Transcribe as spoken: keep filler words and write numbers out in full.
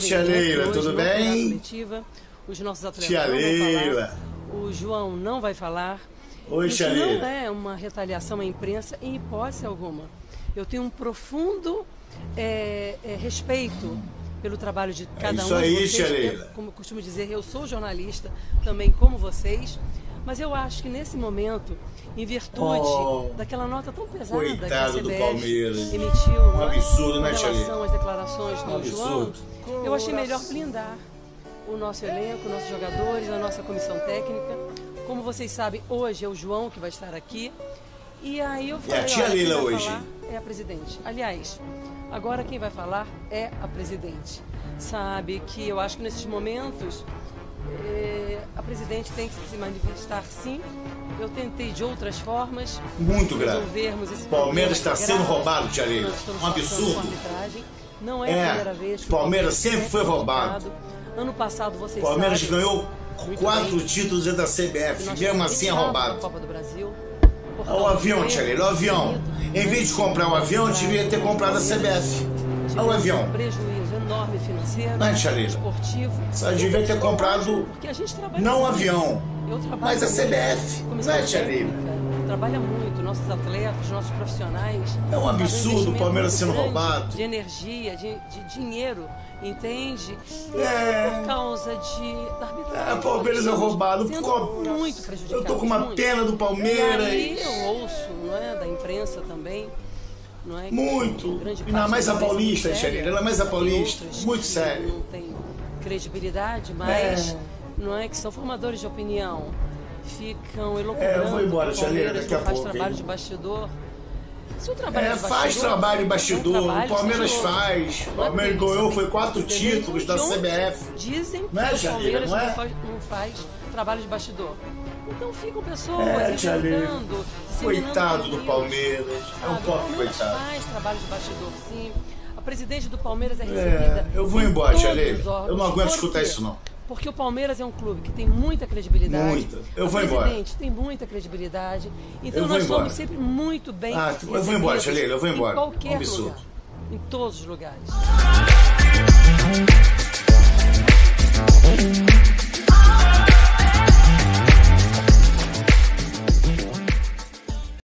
Tia Leila, tudo bem? Os nossos atletas Tia não Leila. vão falar. O João não vai falar. Oi, Isso Tia Leila. não é uma retaliação à imprensa em hipótese alguma. Eu tenho um profundo é, é, respeito pelo trabalho de cada isso um aí, de vocês. Tia Leila. Eu, como eu costumo dizer, eu sou jornalista também como vocês, mas eu acho que nesse momento, em virtude Oh, daquela nota tão pesada coitado que a do C B F Palmeiras. emitiu, Um não é? absurdo, né, em Tia Leila? relação às declarações do Um João, absurdo. eu achei melhor blindar o nosso elenco, nossos jogadores, a nossa comissão técnica. Como vocês sabem, hoje é o João que vai estar aqui. E aí eu falei, a tia olha, quem Leila vai hoje? falar é a presidente. Aliás, agora quem vai falar é a presidente. Sabe que eu acho que nesses momentos é, a presidente tem que se manifestar, sim. Eu tentei de outras formas. Muito grave. Resolvermos esse Palmeiras está problema sendo grave roubado, Tia Leila. que nós estamos Um passando absurdo. com a arbitragem. Não é, É, a primeira vez que o Palmeiras sempre foi roubado. Ano passado vocês Palmeiras sabem ganhou muito quatro bem títulos da C B que F, nós mesmo fomos assim é eliminados roubado. da Copa do Brasil. por Olha o causa avião, do Tia erro Leila, o avião. cometido, Em vez de comprar o avião, devia ter comprado a C B F. Olha o avião. Um prejuízo enorme financeiro, Não é, Tia Leila? esportivo. Só devia ter comprado Porque a gente trabalha não o muito. avião, Eu trabalho mas a muito. C B F. Comissão Não é, Tia Leila? técnica, trabalha muito, nossos atletas, nossos profissionais. É um absurdo fazem um investimento o Palmeiras muito sendo grande roubado. De energia, de, de dinheiro, entende? É. Por causa de, da arbitragem. É, o Palmeiras é Nós roubado. sendo Pô, muito prejudicado. eu tô com uma muito. pena do E Palmeiras. aí eu ouço, não é, da imprensa também, não é? que Muito. grande Ainda parte mais da a imprensa paulista, muito Tia Leila, séria, ela é mais a tem paulista. outras Muito que sério. Não tem credibilidade, mas É. não é que são formadores de opinião, ficam É, elocubrando. eu vou embora, que o Tia Leila, Palmeiras daqui a não faz pouco, trabalho hein? de bastidor. Se o trabalho É, de faz bastidor, trabalho em é um bastidor. trabalho O Palmeiras sigiloso. faz. O Não é Palmeiras porque ganhou, você foi tem quatro que entender títulos da de onde C B F. Dizem que Não é, o Tia Leila, Palmeiras não é? não faz, não faz trabalho de bastidor. Então ficam pessoas É, Tia Leila. inventando, disseminando Coitado do fake Palmeiras. É um sabe? O pobre Palmeiras coitado. faz trabalho de bastidor, sim. A presidente do Palmeiras é É, recebida. eu vou em embora, Tia todos Leila. os órgãos. Eu não aguento Por escutar quê? isso, não. Porque o Palmeiras é um clube que tem muita credibilidade. Muita. Eu vou a embora. presidente tem muita credibilidade. Então Eu vou nós embora. somos sempre muito bem Ah, eu vou embora, Tia Leila, eu vou embora. Em qualquer É um absurdo. lugar. Em todos os lugares.